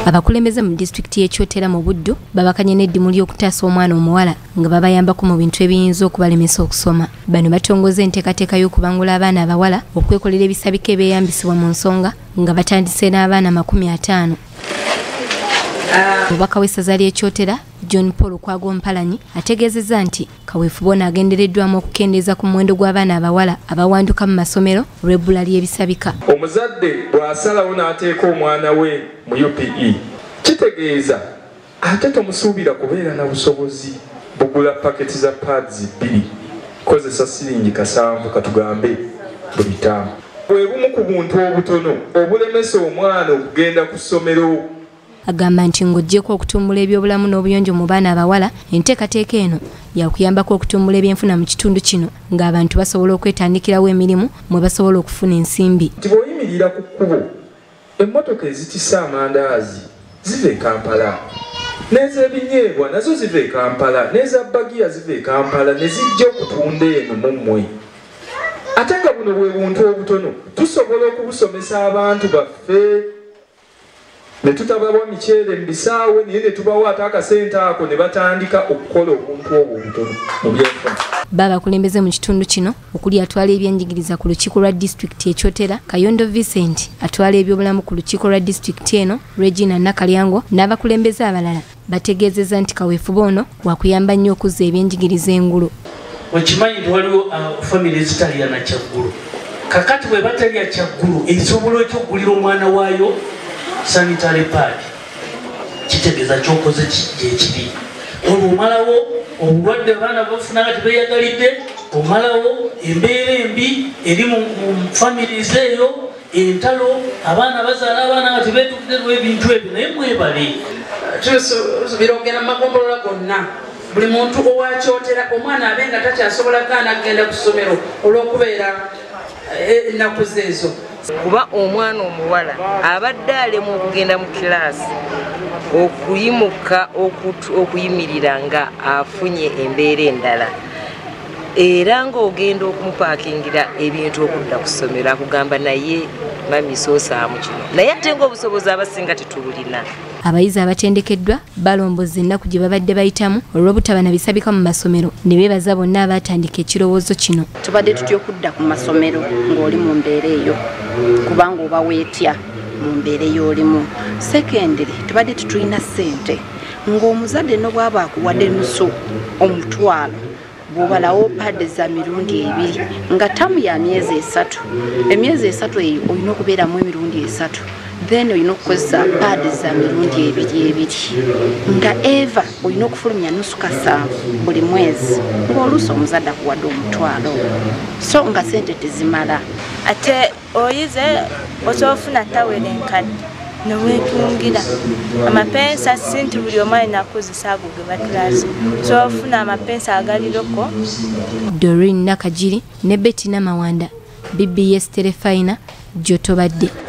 Abakulembeze mu disitulikiti y'Ekyotera mu Buddu babakanye n'eddimu ly'okutaasa omwana omuwala nga babayambako mu bintu ebiyinza okubalemesa okusoma. Bano batongoza enteekateeka y'okubangula abaana abawala okwekolera ebisabika ebyeyambisibwa mu nsonga nga batandise n'abaana 50. Omubaka w'essaza ly'Ekyotera John Paul Kwago Mpalanyi ategeezezza nti kaweefube ono agendereddwamu okukendeeza ku muwendo gw'abaana abawala abawanduka mu masomero olw'ebbula ly'ebisabika. Omuzadde bw'asalawo n'ateeka omwana we mu UPE kitegeeza ate tomusuubira kubeera na busobozi bugula paketi za pads 2 kozesa siringi 7 katugambe buli 5. Bwe bumu ku buntu obutono obulemesa omwana okugenda ku ssomero. Agamba nti ng'oggyeko okutumbula ebyobulamu n'obuyonjo mu baana abawala, enteekateeka eno yakuyambako okutumbula ebyenfuna mu kitundu kino ng'abantu basobola okwetandikirawo emirimu mwe basobola okufuna ensimbi. Nti bw'oyimirira ku kkubo emmotoka ezitisa amandaazi ziva e Kampala, n'ez'ebinyeebwa nazo ziva e Kampala, n'eza bagiya ziva e Kampala ne zijja okutunda eno mu mmwe. Ate nga buno bwe buntu obutono tusobola okubusomesa abantu baffe. Ne tutabawa miceere mbisaawe naye ne tubawa ate akasente ako ne batandika okukola obuntu obwo obutono mu byenfuna. Babakulembeze mu kitundu kino okuli atwala ebyenjigiriza ku lukiiko lwa disitulikiti Ekyotera, Kayondo Vincent atwala ebyobulamu ku lukiiko lwa disitulikiti eno, Regina Nakalyango n'abakulembeze abalala bategeezezza nti kaweefube ono wakuyamba nnyo okuzza ebyenjigiriza engulu. Okimanyi nti waliwo famire zitalya na kyaggulu. Kakati bwe batalya kyaggulu esobola ekyokugulira omwana waayo sanitary pad kitegeeza kyokoze gyekiri. Olwo omalawo obulwadde abaana bafuna nga tebeeyagalidde, omalawo embeera embi eri mu families eyo, entalo, abaana bazaala abaana nga tebeetukiddwa ebintu ebyo. Naye mwebale birogera mu magombolola gonna buli muntu owakyotera omwana abe nga takyasobola gaana kugenda ku ssomero olw'okubeera ennaku zeezo. Kuba omwana omuwala abadde alemu okugenda mu kilaasi okuyimuka okuyimirira nga afunye embeera endala, era ng'ogenda okumupakingira ebintu okudda ku ssomero akugamba naye mami soosaamu kino, naye ate ng'obusobozi abasinga tetubulina. Abayizi abatendekeddwa balomboza ennaku gye babadde bayitamu olw'obutaba na bisabika mu masomero ne beebaza bonna abaatandika ekirowoozo kino. Tubadde tutya okudda ku masomero ng'oli mu mbeera eyo kubanga oba weetya mu mbeera ey'olimu. Secondly, tubadde tetulina ssente ng'omuzadde no bw'aba akuwadde nusu omutwalo bw'obalawo paadi za mirundi 2 nga tamu ya myezi 3. Emyezi 3 eyo olina okubeeramu emirundi 3. Then olina okukozesa paadi za mirundi 2 nga eva olina okufulumya nusu kasaavu buli mwezi ng'oluusi omuzadde akuwadde omutwalo, so nga sente tezimala. Ate oyize osofuna tawere enkadde neweetungira amapensa sinti buli omu alina akozesa ago ge bakirazi, so ofuna amapensa agaliroko. Doreen Nakajiri ne Betty Namawanda, BBS Telefina, Jotobadde.